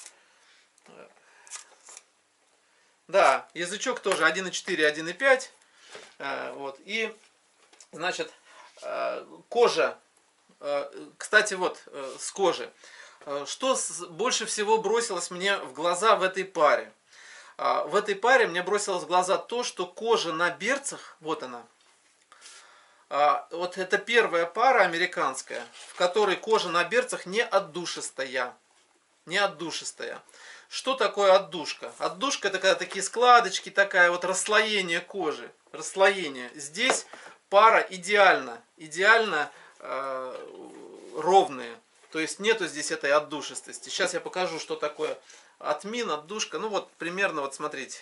Да, язычок тоже один и четыре, один и пять. Вот. И, значит, кожа. Кстати, вот, с кожи. Что больше всего бросилось мне в глаза в этой паре? В этой паре мне бросилось в глаза то, что кожа на берцах, вот она, вот это первая пара американская, в которой кожа на берцах не отдушистая. Не отдушистая. Что такое отдушка? Отдушка — это когда такие складочки, такая вот расслоение кожи. Расслоение. Здесь пара идеально, идеально э, ровные. То есть нету здесь этой отдушистости. Сейчас я покажу, что такое отмин, отдушка. Ну вот примерно, вот смотрите,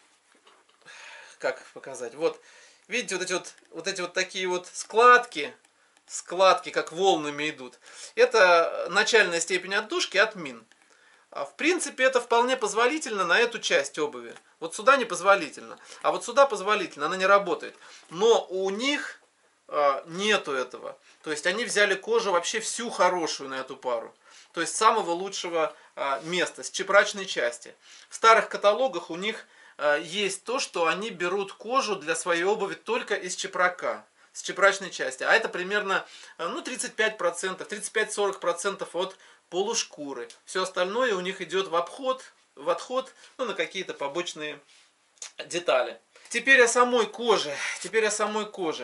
как показать. Вот. Видите, вот эти вот, вот эти вот такие вот складки, складки как волнами идут. Это начальная степень отдушки, отмин. А в принципе, это вполне позволительно на эту часть обуви. Вот сюда не позволительно, а вот сюда позволительно, она не работает. Но у них а, нету этого. То есть они взяли кожу вообще всю хорошую на эту пару. То есть самого лучшего а, места, с чепрачной части. В старых каталогах у них есть то, что они берут кожу для своей обуви только из чепрака, с чепрачной части. А это примерно ну, тридцать пять процентов, тридцать пять — сорок процентов от полушкуры. Все остальное у них идет в обход, в отход, ну, на какие-то побочные детали. Теперь о самой коже. Теперь о самой коже.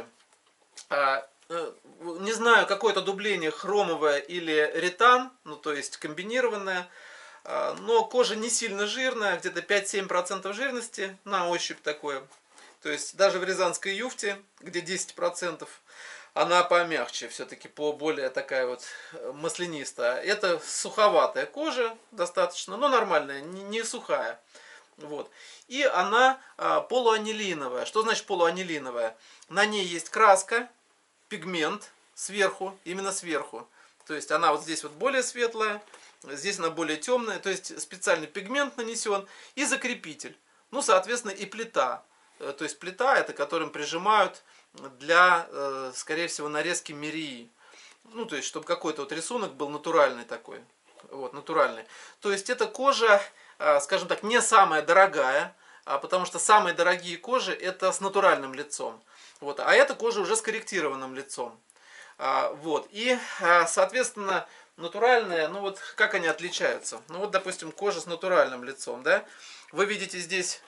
Не знаю, какое-то дубление хромовое или ретан, ну, то есть комбинированное. Но кожа не сильно жирная, где-то пять-семь процентов жирности на ощупь такое. То есть даже в рязанской юфте, где десять процентов, она помягче, все-таки по более такая вот маслянистая. Это суховатая кожа достаточно, но нормальная, не сухая. Вот. И она полуанилиновая. Что значит полуанилиновая? На ней есть краска, пигмент сверху, именно сверху. То есть она вот здесь вот более светлая, здесь она более темная. То есть специальный пигмент нанесен и закрепитель. Ну, соответственно, и плита. То есть плита, это которым прижимают для, скорее всего, нарезки мирии. Ну, то есть, чтобы какой-то вот рисунок был натуральный такой. Вот, натуральный. То есть, эта кожа, скажем так, не самая дорогая, потому что самые дорогие кожи это с натуральным лицом. Вот, а эта кожа уже с корректированным лицом. Вот, и, соответственно, натуральные, ну вот, как они отличаются? Ну вот, допустим, кожа с натуральным лицом, да? Вы видите здесь,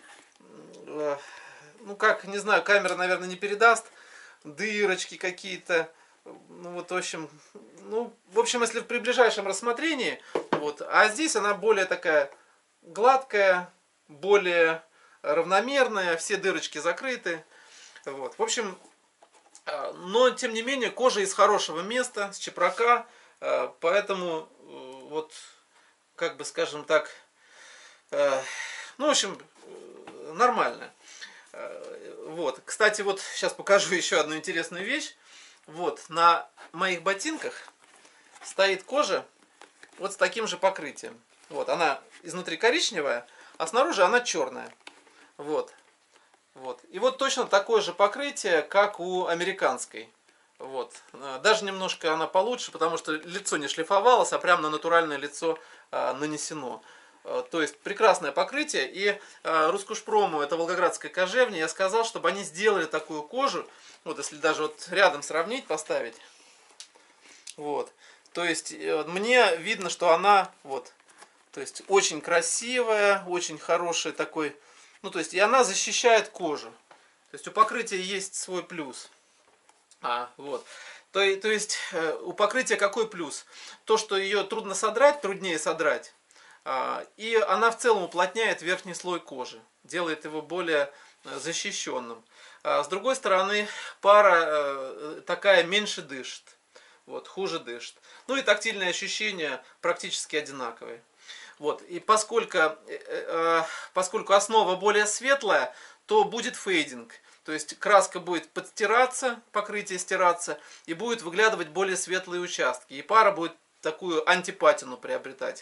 ну как, не знаю, камера, наверное, не передаст, дырочки какие-то. Ну вот, в общем, ну, в общем, если при ближайшем рассмотрении, вот, а здесь она более такая гладкая, более равномерная, все дырочки закрыты. Вот, в общем, но тем не менее кожа из хорошего места, с чепрака, поэтому вот, как бы скажем так, ну, в общем, нормально. Вот, кстати, вот сейчас покажу еще одну интересную вещь. Вот, на моих ботинках стоит кожа вот с таким же покрытием. Вот, она изнутри коричневая, а снаружи она черная. Вот, вот. И вот точно такое же покрытие, как у американской. Вот. Даже немножко она получше, потому что лицо не шлифовалось, а прямо на натуральное лицо нанесено. То есть прекрасное покрытие. И Рускошпрому, это волгоградская кожевня, я сказал, чтобы они сделали такую кожу. Вот если даже вот рядом сравнить, поставить. Вот. То есть мне видно, что она вот, то есть очень красивая, очень хорошая такой. Ну то есть и она защищает кожу. То есть у покрытия есть свой плюс. А, вот. То, то есть у покрытия какой плюс? То, что ее трудно содрать, труднее содрать. И она в целом уплотняет верхний слой кожи, делает его более защищенным. С другой стороны, пара такая меньше дышит, вот, хуже дышит. Ну и тактильные ощущения практически одинаковые. Вот, и поскольку, поскольку основа более светлая, то будет фейдинг. То есть краска будет подстираться, покрытие стираться, и будет выглядывать более светлые участки. И пара будет такую антипатину приобретать.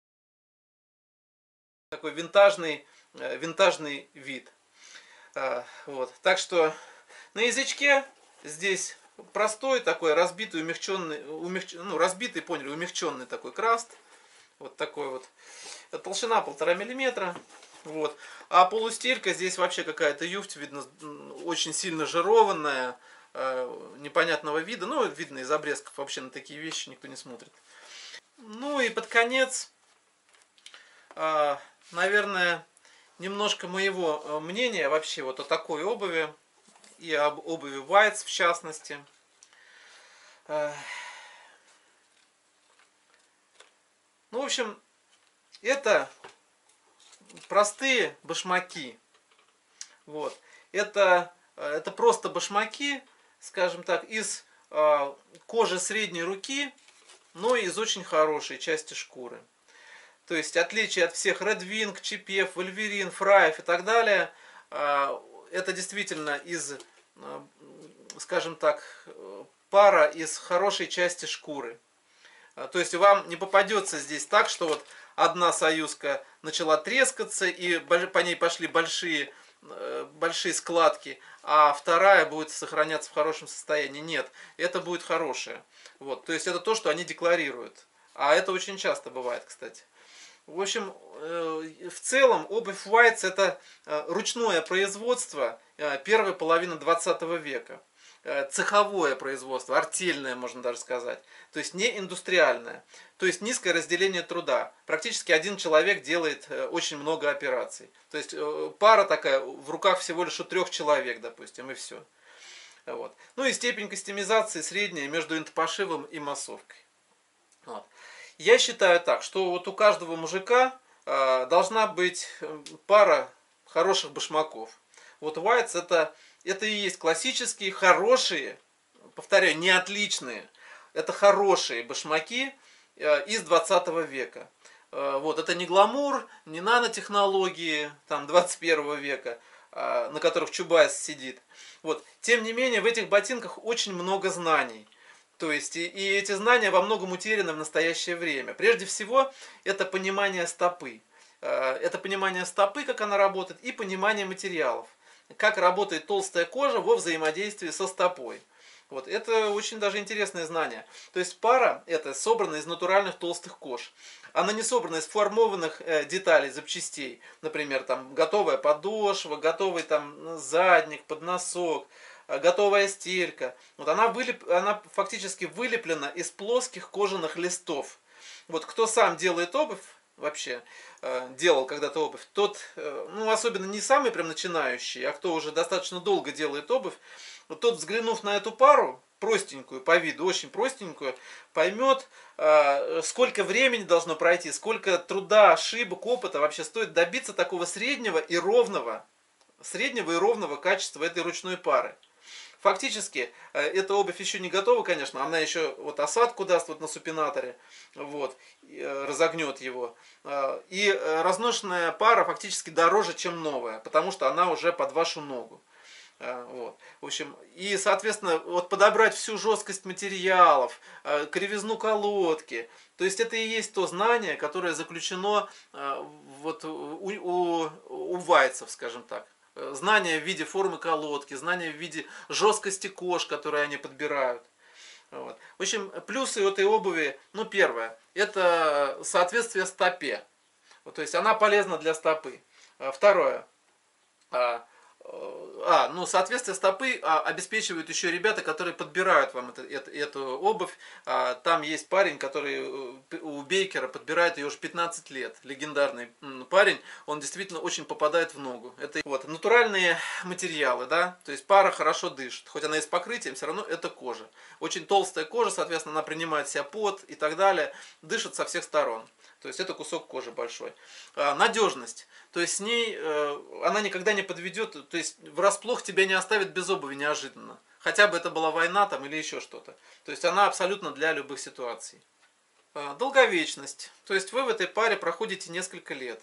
Такой винтажный, винтажный вид. Вот. Так что на язычке здесь простой такой разбитый, умягченный, умягч... ну, разбитый, поняли, умягченный такой краст. Вот такой вот. Толщина полтора миллиметра. Вот. А полустелька здесь вообще какая-то юфть, видно, очень сильно жированная, непонятного вида. Ну, видно из обрезков, вообще на такие вещи никто не смотрит. Ну и под конец, наверное, немножко моего мнения вообще вот о такой обуви и об обуви Whites в частности. Ну, в общем, это простые башмаки. Вот. Это, это просто башмаки, скажем так, из кожи средней руки, но из очень хорошей части шкуры. То есть отличие от всех Red Wing, Чи Пи Эф, Wolverine, Фраев и так далее, это действительно из, скажем так, пара из хорошей части шкуры. То есть вам не попадется здесь так, что вот одна союзка начала трескаться и по ней пошли большие, большие складки, а вторая будет сохраняться в хорошем состоянии. Нет, это будет хорошее. Вот, то есть это то, что они декларируют. А это очень часто бывает, кстати. В общем, в целом обувь Whites это ручное производство первой половины двадцатого века. Цеховое производство, артельное, можно даже сказать. То есть не индустриальное. То есть низкое разделение труда. Практически один человек делает очень много операций. То есть пара такая в руках всего лишь у трех человек, допустим, и все. Вот. Ну и степень кастомизации средняя между интопошивом и массовкой. Вот. Я считаю так, что вот у каждого мужика э, должна быть пара хороших башмаков. Вот Whites это, это и есть классические, хорошие, повторяю, не отличные, это хорошие башмаки э, из двадцатого века. Э, вот, это не гламур, не нанотехнологии там, двадцать первого века, на которых Чубайс сидит. Вот. Тем не менее, в этих ботинках очень много знаний. То есть, и, и эти знания во многом утеряны в настоящее время. Прежде всего, это понимание стопы. Это понимание стопы, как она работает, и понимание материалов. Как работает толстая кожа во взаимодействии со стопой. Вот, это очень даже интересное знание. То есть пара это собрана из натуральных толстых кож. Она не собрана из формованных э, деталей, запчастей. Например, там готовая подошва, готовый там задник, подносок, э, готовая стелька. Вот она, вылеп... она фактически вылеплена из плоских кожаных листов. Вот кто сам делает обувь, вообще э, делал когда-то обувь, тот, э, ну особенно не самый прям начинающий, а кто уже достаточно долго делает обувь, вот тот, взглянув на эту пару, простенькую по виду, очень простенькую, поймет, э, сколько времени должно пройти, сколько труда, ошибок, опыта вообще стоит добиться такого среднего и ровного, среднего и ровного качества этой ручной пары. Фактически, э, эта обувь еще не готова, конечно, она еще вот осадку даст вот на супинаторе, вот, э, разогнет его. Э, и разношенная пара фактически дороже, чем новая, потому что она уже под вашу ногу. Вот. В общем, и, соответственно, вот подобрать всю жесткость материалов, кривизну колодки. То есть это и есть то знание, которое заключено вот у, у, у вайцев, скажем так. Знание в виде формы колодки, знание в виде жесткости кож, которые они подбирают. Вот. В общем, плюсы этой обуви, ну, первое, это соответствие стопе. Вот, то есть она полезна для стопы. Второе. А, ну, соответствие стопы а, обеспечивают еще ребята, которые подбирают вам это, это, эту обувь. А, там есть парень, который у Бейкера подбирает ее уже пятнадцать лет. Легендарный парень, он действительно очень попадает в ногу. Это вот, натуральные материалы, да, то есть пара хорошо дышит. Хоть она и с покрытием, все равно это кожа. Очень толстая кожа, соответственно, она принимает в себя пот и так далее. Дышит со всех сторон. То есть это кусок кожи большой. А, надежность. То есть с ней э, она никогда не подведет, то есть врасплох тебя не оставит без обуви неожиданно. Хотя бы это была война там или еще что-то. То есть она абсолютно для любых ситуаций. А, долговечность. То есть вы в этой паре проходите несколько лет.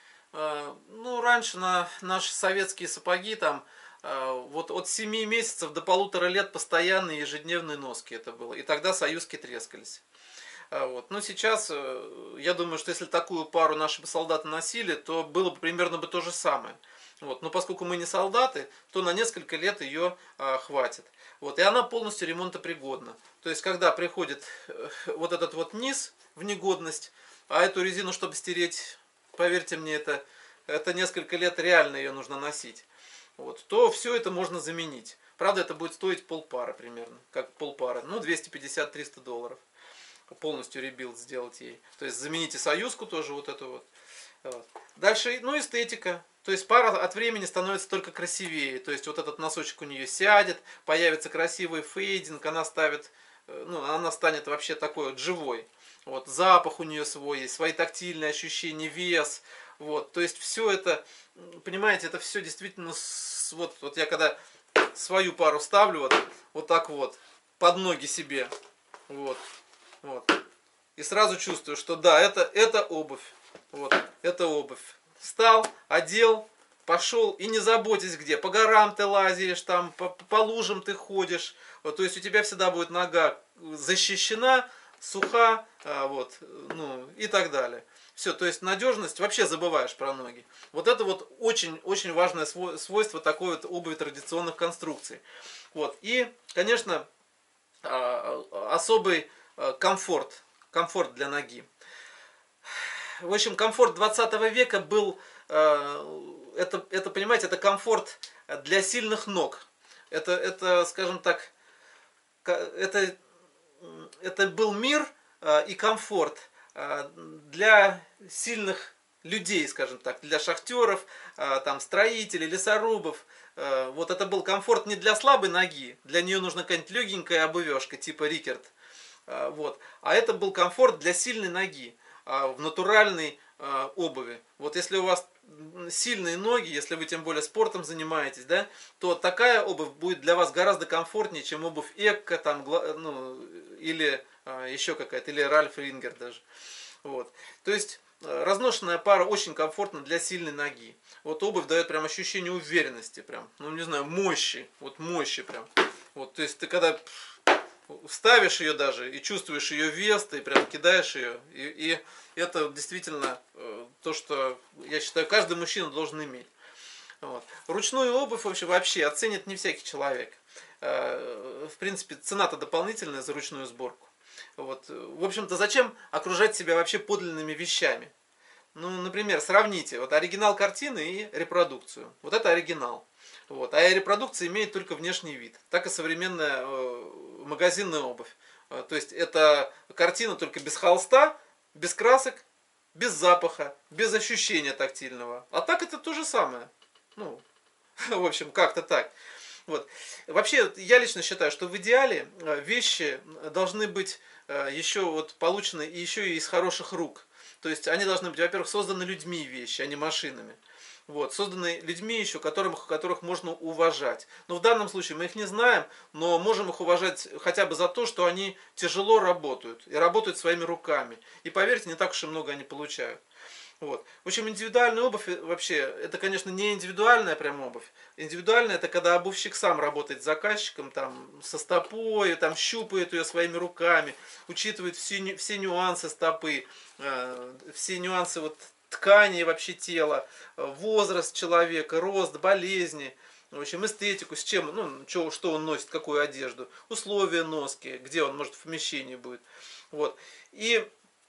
А, ну, раньше на наши советские сапоги там а, вот от семи месяцев до полутора лет постоянные ежедневные носки это было. И тогда союзки трескались. Вот. Но сейчас, я думаю, что если такую пару наши бы солдаты носили, то было бы примерно бы то же самое. Вот. Но поскольку мы не солдаты, то на несколько лет ее а, хватит. Вот. И она полностью ремонтопригодна. То есть, когда приходит вот этот вот низ в негодность, а эту резину, чтобы стереть, поверьте мне, это, это несколько лет реально ее нужно носить. Вот. То все это можно заменить. Правда, это будет стоить полпары примерно. Как полпары. Ну, двести пятьдесят — триста долларов. Полностью ребилд сделать ей. То есть замените союзку тоже вот эту вот. Вот. Дальше, ну, эстетика. То есть пара от времени становится только красивее. То есть вот этот носочек у нее сядет, появится красивый фейдинг, она ставит, ну, она станет вообще такой вот живой. Вот, запах у нее свой есть, свои тактильные ощущения, вес. Вот, то есть все это, понимаете, это все действительно, вот, вот я когда свою пару ставлю вот, вот так вот, под ноги себе, вот. Вот. И сразу чувствую, что да, это, это обувь. Вот, это обувь. Встал, одел, пошел, и не заботьтесь где. По горам ты лазишь, там, по, по лужам ты ходишь. Вот, то есть у тебя всегда будет нога защищена, суха, а, вот, ну, и так далее. Все, то есть надежность, вообще забываешь про ноги. Вот это вот очень-очень важное свойство такой вот обуви традиционных конструкций. Вот. И, конечно, особый комфорт, комфорт для ноги. В общем, комфорт двадцатого века был, это, это, понимаете, это комфорт для сильных ног. Это, это скажем так, это, это был мир и комфорт для сильных людей, скажем так, для шахтеров, там, строителей, лесорубов. Вот это был комфорт не для слабой ноги, для нее нужна какая-нибудь легенькая обувешка, типа Рикерт. Вот. А это был комфорт для сильной ноги, в натуральной обуви. Вот если у вас сильные ноги, если вы тем более спортом занимаетесь, да, то такая обувь будет для вас гораздо комфортнее, чем обувь Экко там, ну, или еще какая-то, или Ральф Рингер даже. Вот. То есть разношенная пара очень комфортна для сильной ноги. Вот обувь дает прям ощущение уверенности, прям, ну не знаю, мощи, вот мощи прям. Вот, то есть ты когда ставишь ее даже и чувствуешь ее вес, ты прям кидаешь ее, и, и это действительно то, что я считаю, каждый мужчина должен иметь. Вот. Ручную обувь вообще, вообще оценит не всякий человек. В принципе, цена-то дополнительная за ручную сборку. Вот. В общем-то, зачем окружать себя вообще подлинными вещами? Ну, например, сравните вот оригинал картины и репродукцию. Вот это оригинал. Вот. А репродукция имеет только внешний вид. Так и современная э, магазинная обувь. Э, то есть это картина только без холста, без красок, без запаха, без ощущения тактильного. А так это то же самое. Ну, в общем, как-то так. Вот. Вообще, я лично считаю, что в идеале вещи должны быть еще вот получены еще и из хороших рук. То есть они должны быть, во-первых, созданы людьми вещи, а не машинами. Вот, созданы людьми еще, которых, которых можно уважать. Но в данном случае мы их не знаем, но можем их уважать хотя бы за то, что они тяжело работают и работают своими руками. И поверьте, не так уж и много они получают. Вот. В общем, индивидуальная обувь вообще, это, конечно, не индивидуальная прям обувь. Индивидуальная это когда обувщик сам работает с заказчиком, там, со стопой, там, щупает ее своими руками, учитывает все, все нюансы стопы, э, все нюансы вот, ткани вообще тела, возраст человека, рост, болезни. В общем, эстетику, с чем, ну, что, что он носит, какую одежду, условия носки, где он, может, в помещении будет. Вот. И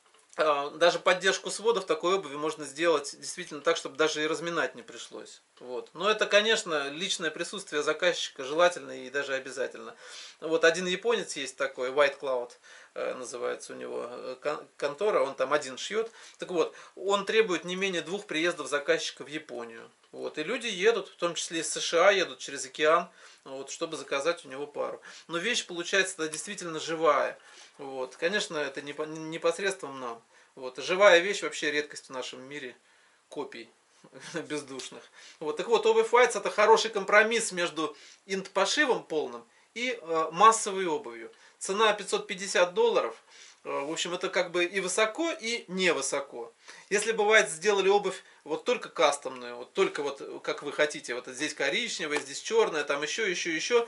даже поддержку сводов такой обуви можно сделать действительно так, чтобы даже и разминать не пришлось. Вот. Но это, конечно, личное присутствие заказчика желательно и даже обязательно. Вот один японец есть такой, White Cloud называется у него контора, он там один шьет. Так вот, он требует не менее двух приездов заказчика в Японию. Вот. И люди едут, в том числе из США, едут через океан, вот, чтобы заказать у него пару. Но вещь получается действительно живая. Вот. Конечно, это не, не посредством нам. Вот. Живая вещь вообще редкость в нашем мире копий бездушных. Вот. Так вот, обувь Whites это хороший компромисс между инт-пошивом полным и э, массовой обувью. Цена пятьсот пятьдесят долларов. В общем, это как бы и высоко, и невысоко. Если бывает сделали обувь вот только кастомную, вот только вот как вы хотите, вот здесь коричневая, здесь черная, там еще, еще, еще,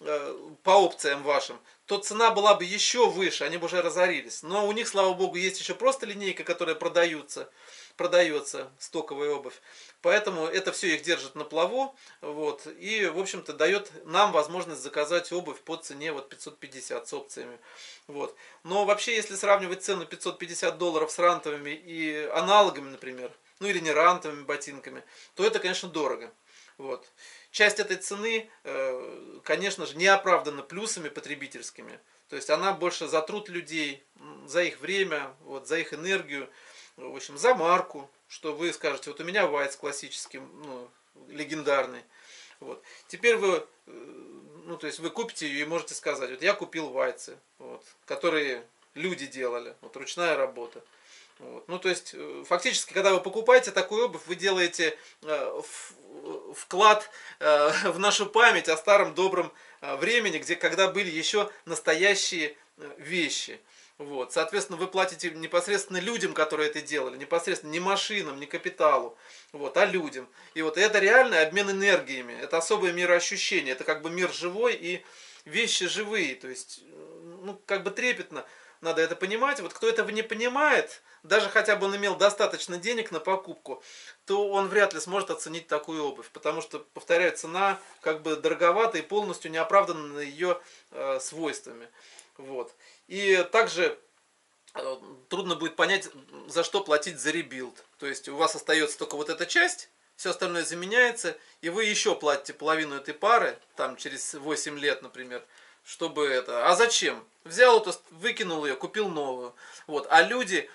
по опциям вашим, то цена была бы еще выше, они бы уже разорились. Но у них, слава богу, есть еще просто линейка, которая продается, продается стоковая обувь. Поэтому это все их держит на плаву. Вот, и, в общем-то, дает нам возможность заказать обувь по цене вот пятьсот пятьдесят с опциями. Вот. Но вообще, если сравнивать цену пятьсот пятьдесят долларов с рантовыми и аналогами, например, ну или не рантовыми ботинками, то это, конечно, дорого. Вот. Часть этой цены, конечно же, не оправдана плюсами потребительскими. То есть она больше за труд людей, за их время, вот, за их энергию, в общем, за марку, что вы скажете, вот у меня Whites классический, ну, легендарный. Вот. Теперь вы, ну, то есть вы купите ее и можете сказать, вот я купил Whites, вот, которые люди делали, вот ручная работа. Вот. Ну, то есть, фактически, когда вы покупаете такую обувь, вы делаете э, в, вклад э, в нашу память о старом добром э, времени, где когда были еще настоящие э, вещи. Вот. Соответственно, вы платите непосредственно людям, которые это делали, непосредственно не машинам, не капиталу, вот, а людям. И вот это реальный обмен энергиями, это особое мироощущение, это как бы мир живой и вещи живые, то есть, ну, как бы трепетно надо это понимать. Вот кто этого не понимает, даже хотя бы он имел достаточно денег на покупку, то он вряд ли сможет оценить такую обувь, потому что, повторяю, цена как бы дороговата и полностью не оправдана ее э, свойствами. Вот. И также э, трудно будет понять, за что платить за ребилд. То есть у вас остается только вот эта часть, все остальное заменяется, и вы еще платите половину этой пары, там через восемь лет, например, чтобы это... А зачем? Взял эту, выкинул ее, купил новую. Вот. А люди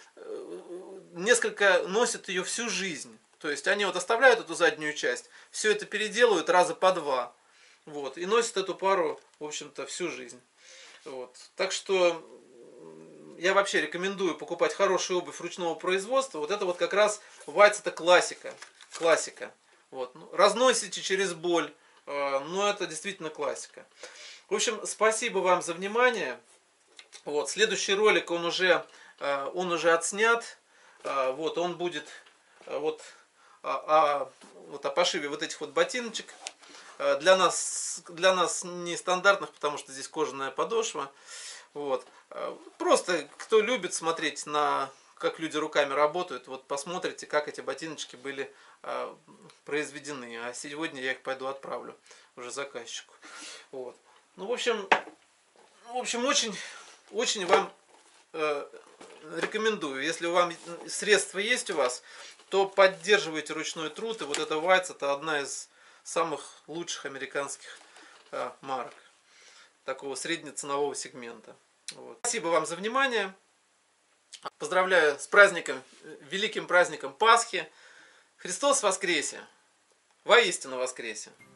несколько носят ее всю жизнь. То есть они вот оставляют эту заднюю часть, все это переделывают раза по два. Вот. И носят эту пару, в общем-то, всю жизнь. Вот. Так что я вообще рекомендую покупать хорошую обувь ручного производства. Вот это вот как раз Whites это классика. Классика. Вот. Ну, разносите через боль, но это действительно классика. В общем, спасибо вам за внимание. Вот, следующий ролик, он уже, он уже отснят. Вот он будет вот, а, вот о пошиве вот этих вот ботиночек. Для нас, для нас нестандартных, потому что здесь кожаная подошва. Вот. Просто кто любит смотреть на, как люди руками работают, вот посмотрите, как эти ботиночки были а, произведены. А сегодня я их пойду отправлю уже заказчику. Вот. Ну, в общем, в общем, очень, очень вам э, рекомендую. Если у вам средства есть у вас, то поддерживайте ручной труд. И вот эта Whites — это одна из самых лучших американских э, марок такого среднеценового сегмента. Вот. Спасибо вам за внимание. Поздравляю с праздником, великим праздником Пасхи. Христос воскресе! Воистину воскресе!